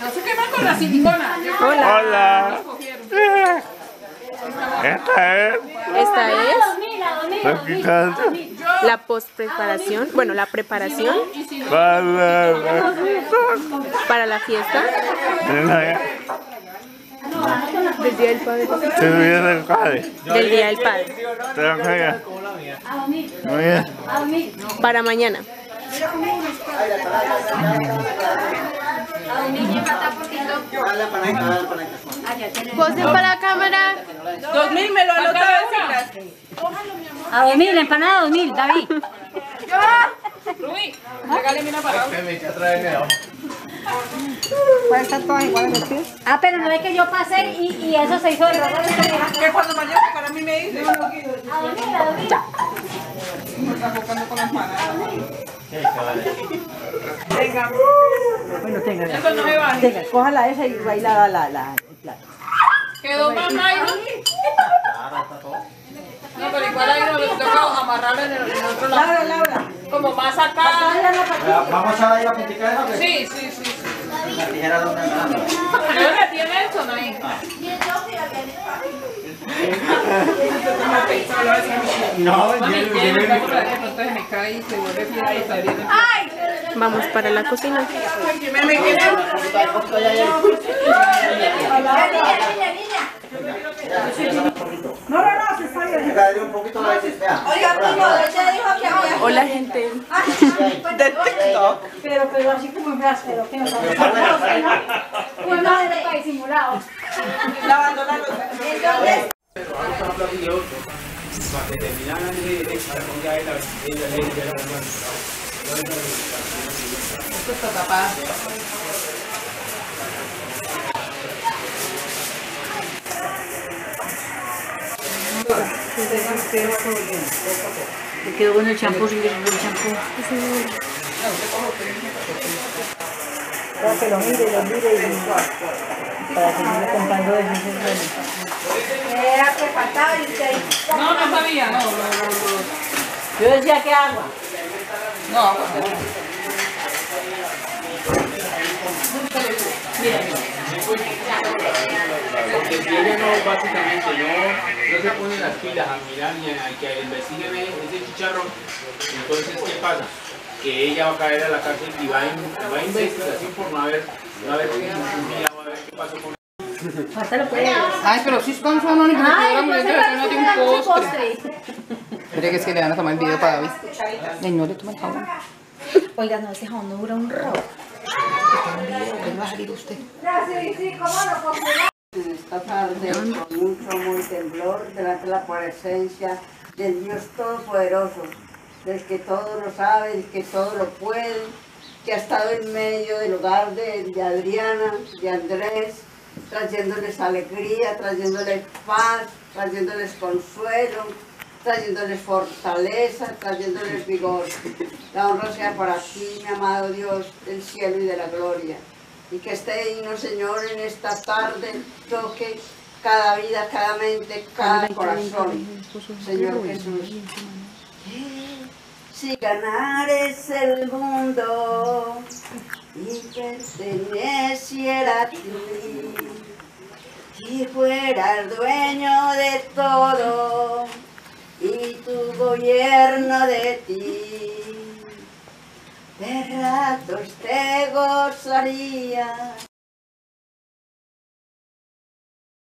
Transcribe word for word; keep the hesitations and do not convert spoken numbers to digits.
No se queman con la silicona. Hola. Hola. Esta es. Esta es la post preparación, bueno, la preparación para la fiesta del Día del Padre. Del Día del Padre. Para mañana. Posen para la cámara. Dos mil me lo anotaba. A dos mil, empanada dos mil, David. Rubí, regáleme una para. ¿Pueden estar todas iguales de pies? Ah, pero no es que yo pasé y, y eso se hizo de rojo. Que cuando mañana para mí me dice. A dos mil, a dos mil. Me está buscando con la empanada. Venga. Bueno, tenga. Eso no me baje. Tenga, cójala esa y baila la, la, la, el plato. Quedó más Nairo. No, pero igual ahí no le toca amarrarla en el, en el otro lado. Laura, Laura. Como más acá. ¿Vamos a ir a pinticar eso? Sí, sí, sí. sí. La tijera de una nada. Yo le tiene eso, ¿no? Ahí. No, Entonces me cae y se vuelve fiera y está bien. Vamos para la cocina. No, no, no, se sale. un poquito de Oiga, primo, ella dijo que había... Hola, gente. De TikTok. Pero, pero así como en frasco, pero que no sabe. Pues no, de disimulado. Lavando la losa. Entonces... Esto está tapado. Me quedó bueno el champú, si quieres el champú. Para que lo mire, lo mire y para seguir comprando eso. Era que faltaba y usted... No, no sabía, no. no, no, no. Yo decía que agua. No, agua. Mira, mira. Porque si ella no, básicamente no, no se pone las pilas a mirar ni a que investiguen ese chicharrón, entonces ¿qué pasa? Que ella va a caer a la cárcel y va a, va a investigación por no haber, no haber mirado a ver qué pasó con Ay, pero si están sonando ni porque no tiene un postre. Mire que es que le van a tomar el video para David. Ay, no le toma el jabón. Oiga, no, ese jabón no dura un robo. ¿Qué va a salir usted? Sí, sí, cómo no, esta tarde, con mucho amor y temblor, delante de la presencia del Dios Todopoderoso, del que todo lo sabe, del que todo lo puede, que ha estado en medio del hogar de, de Adriana, de Andrés, trayéndoles alegría, trayéndoles paz, trayéndoles consuelo, trayéndoles fortaleza, trayéndoles vigor. La honra sea para ti, mi amado Dios del cielo y de la gloria. Y que este himno, Señor, en esta tarde toque cada vida, cada mente, cada corazón. Señor Jesús. Si ganares el mundo y perteneciera a ti, y fueras dueño de todo, y tu gobierno de ti, de ratos te gozaría.